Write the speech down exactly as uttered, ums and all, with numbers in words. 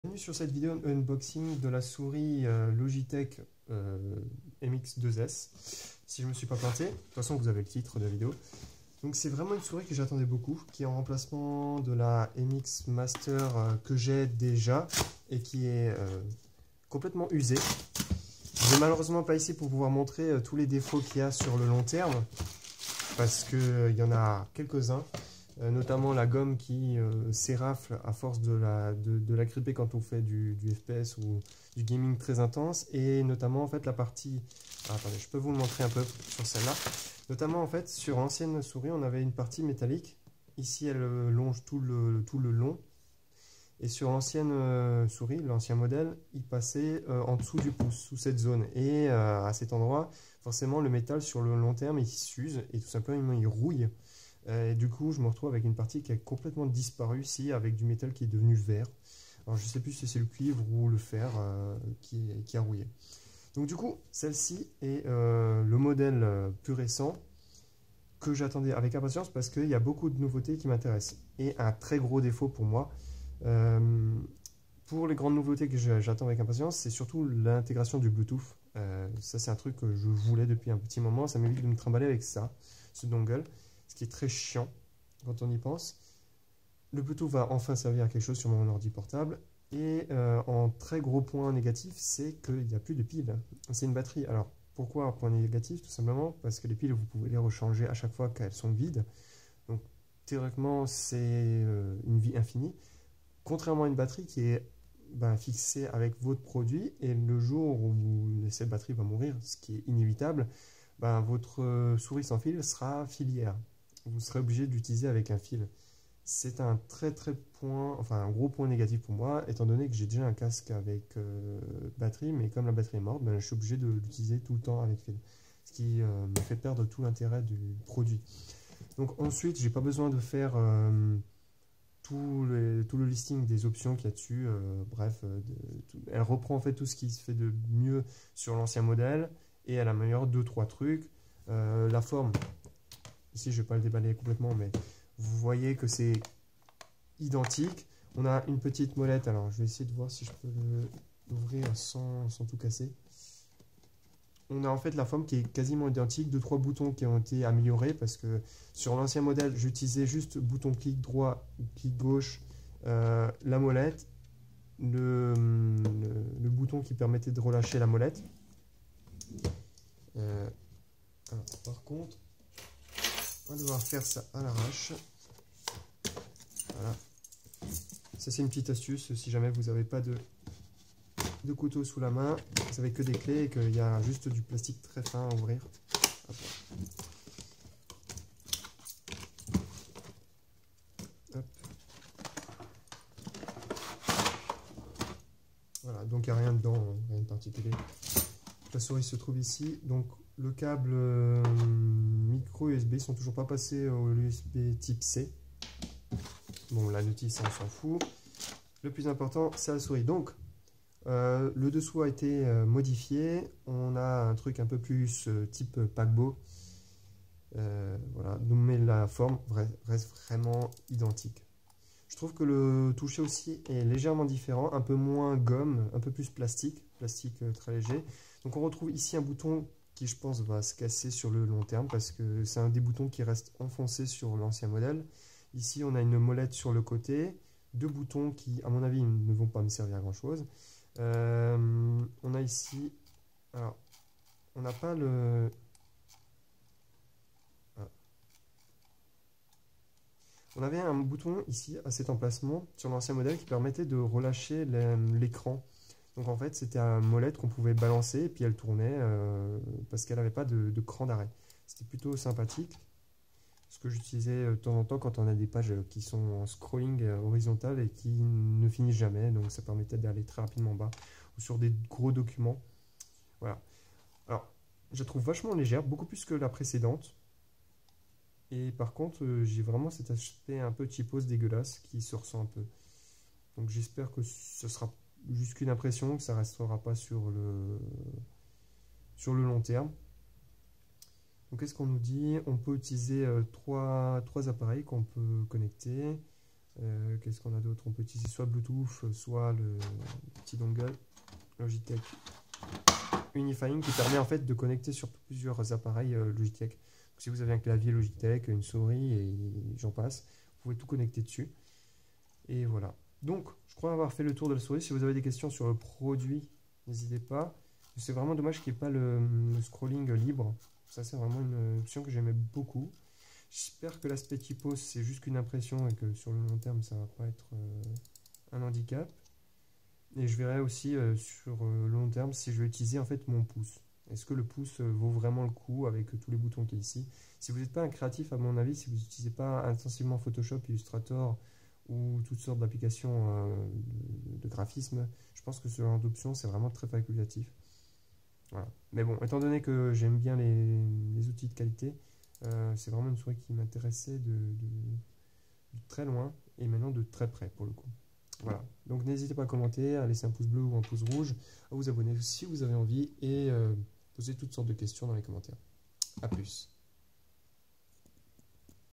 Bienvenue sur cette vidéo unboxing de la souris euh, Logitech euh, M X deux S. Si je ne me suis pas planté, de toute façon vous avez le titre de la vidéo. Donc c'est vraiment une souris que j'attendais beaucoup, qui est en remplacement de la M X Master euh, que j'ai déjà et qui est euh, complètement usée. Je n'ai malheureusement pas ici pour pouvoir montrer euh, tous les défauts qu'il y a sur le long terme, parce qu'il euh, y en a quelques-uns. Euh, notamment la gomme qui euh, s'érafle à force de la, de, de la gripper quand on fait du, du F P S ou du gaming très intense, et notamment en fait la partie, ah, attendez, je peux vous le montrer un peu sur celle-là, notamment en fait sur l'ancienne souris on avait une partie métallique, ici elle longe tout le, tout le long, et sur l'ancienne euh, souris, l'ancien modèle, il passait euh, en dessous du pouce, sous cette zone, et euh, à cet endroit, forcément le métal sur le long terme il s'use, et tout simplement il rouille. Et du coup, je me retrouve avec une partie qui a complètement disparu ici, avec du métal qui est devenu vert. Alors, je ne sais plus si c'est le cuivre ou le fer euh, qui, qui a rouillé. Donc, du coup, celle-ci est euh, le modèle euh, plus récent que j'attendais avec impatience parce qu'il y a beaucoup de nouveautés qui m'intéressent. Et un très gros défaut pour moi, euh, pour les grandes nouveautés que j'attends avec impatience, c'est surtout l'intégration du Bluetooth. Euh, ça, c'est un truc que je voulais depuis un petit moment. Ça m'évite de me trimballer avec ça, ce dongle. Ce qui est très chiant quand on y pense. Le Bluetooth va enfin servir à quelque chose sur mon ordi portable. Et euh, en très gros point négatif, c'est qu'il n'y a plus de piles. C'est une batterie. Alors, pourquoi un point négatif? Tout simplement parce que les piles, vous pouvez les rechanger à chaque fois qu'elles sont vides. Donc, théoriquement, c'est euh, une vie infinie. Contrairement à une batterie qui est ben, fixée avec votre produit, et le jour où cette batterie va mourir, ce qui est inévitable, ben, votre euh, souris sans fil sera filière. Vous serez obligé d'utiliser avec un fil. C'est un très très point, enfin un gros point négatif pour moi, étant donné que j'ai déjà un casque avec euh, batterie, mais comme la batterie est morte, ben, je suis obligé de l'utiliser tout le temps avec fil. Ce qui euh, me fait perdre tout l'intérêt du produit. Donc ensuite, j'ai pas besoin de faire euh, tout, les, tout le listing des options qu'il y a dessus. Euh, bref, euh, de, tout, elle reprend en fait tout ce qui se fait de mieux sur l'ancien modèle, et elle améliore deux trois trucs. Euh, la forme. Ici, je ne vais pas le déballer complètement, mais vous voyez que c'est identique. On a une petite molette. Alors, je vais essayer de voir si je peux l'ouvrir sans, sans tout casser. On a en fait la forme qui est quasiment identique. Deux, trois boutons qui ont été améliorés parce que sur l'ancien modèle, j'utilisais juste bouton clic droit ou clic gauche, euh, la molette, le, le, le bouton qui permettait de relâcher la molette. Euh, alors, par contre, on va devoir faire ça à l'arrache. Voilà. Ça, c'est une petite astuce. Si jamais vous n'avez pas de, de couteau sous la main, vous n'avez que des clés et qu'il y a juste du plastique très fin à ouvrir. Hop. Hop. Voilà, donc il n'y a rien dedans, rien de particulier. La souris se trouve ici. Donc le câble euh, micro U S B, ils sont toujours pas passés au U S B type C. Bon, la notice, on s'en fout. Le plus important, c'est la souris. Donc, euh, le dessous a été euh, modifié. On a un truc un peu plus euh, type paquebot. Euh, voilà, mais la forme reste vraiment identique. Je trouve que le toucher aussi est légèrement différent, un peu moins gomme, un peu plus plastique, plastique euh, très léger. Donc, on retrouve ici un bouton qui, je pense, va se casser sur le long terme parce que c'est un des boutons qui reste enfoncé sur l'ancien modèle. Ici, on a une molette sur le côté, deux boutons qui, à mon avis, ne vont pas me servir à grand chose. Euh, on a ici, alors, on n'a pas le... Ah. On avait un bouton ici, à cet emplacement, sur l'ancien modèle, qui permettait de relâcher l'écran. Donc en fait, c'était une molette qu'on pouvait balancer, et puis elle tournait, euh, parce qu'elle n'avait pas de, de cran d'arrêt. C'était plutôt sympathique. Ce que j'utilisais de temps en temps quand on a des pages qui sont en scrolling horizontal et qui ne finissent jamais, donc ça permettait d'aller très rapidement en bas, ou sur des gros documents. Voilà. Alors, je la trouve vachement légère, beaucoup plus que la précédente. Et par contre, j'ai vraiment cet aspect un peu cheapos dégueulasse qui se ressent un peu. Donc j'espère que ce sera juste qu'une impression, que ça ne restera pas sur le, sur le long terme. Donc qu'est-ce qu'on nous dit? On peut utiliser euh, trois, trois appareils qu'on peut connecter. Euh, Qu'est-ce qu'on a d'autre? On peut utiliser soit Bluetooth, soit le petit dongle Logitech Unifying qui permet en fait de connecter sur plusieurs appareils euh, Logitech. Donc, si vous avez un clavier Logitech, une souris et j'en passe, vous pouvez tout connecter dessus. Et voilà. Donc, je crois avoir fait le tour de la souris. Si vous avez des questions sur le produit, n'hésitez pas. C'est vraiment dommage qu'il n'y ait pas le, le scrolling libre. Ça, c'est vraiment une option que j'aimais beaucoup. J'espère que l'aspect typo, c'est juste qu'une impression et que sur le long terme, ça ne va pas être euh, un handicap. Et je verrai aussi euh, sur euh, le long terme si je vais utiliser en fait mon pouce. Est-ce que le pouce euh, vaut vraiment le coup avec euh, tous les boutons qu'il y a ici? Si vous n'êtes pas un créatif, à mon avis, si vous n'utilisez pas intensivement Photoshop, Illustrator ou toutes sortes d'applications euh, de, de graphisme, je pense que ce genre d'option, c'est vraiment très facultatif. Voilà. Mais bon, étant donné que j'aime bien les, les outils de qualité, euh, c'est vraiment une souris qui m'intéressait de, de, de très loin et maintenant de très près pour le coup. Voilà, donc n'hésitez pas à commenter, à laisser un pouce bleu ou un pouce rouge, à vous abonner si vous avez envie et euh, poser toutes sortes de questions dans les commentaires. A plus.